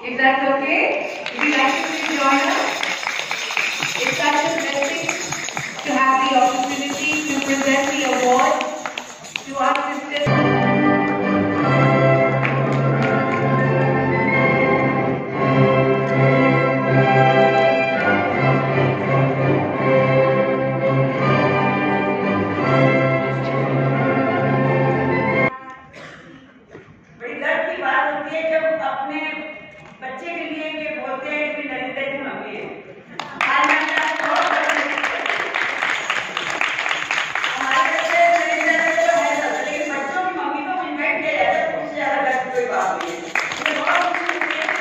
If that's okay, would you like to please join us? It's such a blessing to have the opportunity to present the award to our sisters. बड़ी दर्द की बात होती है जब अपने बच्चे के लिए ये बोलते हैं कि नरिंदर की मम्मी है। हमारे बच्चे नरिंदर तो है सब, लेकिन बच्चों की मम्मी को इन्वाइट किया जाता है, उससे ज्यादा दर्द कोई बात नहीं है। मुझे बहुत खुशी होती है।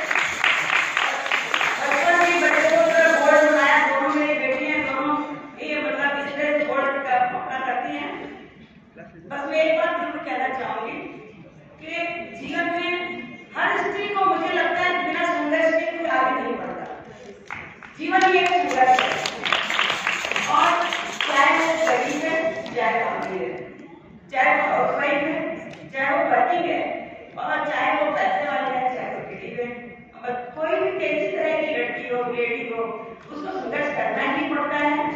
बचपन में बच्चे को बोर्ड बनाया, दोनों मेरी बेटी हैं, दोनों ये मतलब इस तरह से बोर्ड का अपना करती हैं। बस मैं एक बात जरूर कहना चाहूंगी कि जीवन में हर स्त्री को, मुझे लगता है, बिना संघर्ष के कोई आगे नहीं बढ़ता। जीवन ही एक संघर्ष है, और चाहे वो गरीब है, चाहे वो अमीर है, चाहे वो हाउसवाइफ है, चाहे वो वर्किंग है, और चाहे वो पैसे वाले है, चाहे वो गरीब है, और कोई भी कैसी तरह की लड़की हो, लेडी हो, उसको संघर्ष करना ही पड़ता है।